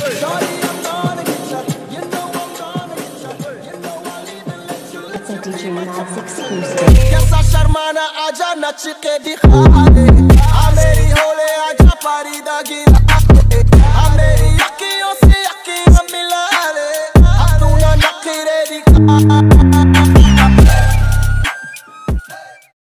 It's a DJ Mads exclusive. कैसा शर्माना आजा नच के दिखा दे, आ मेरी हो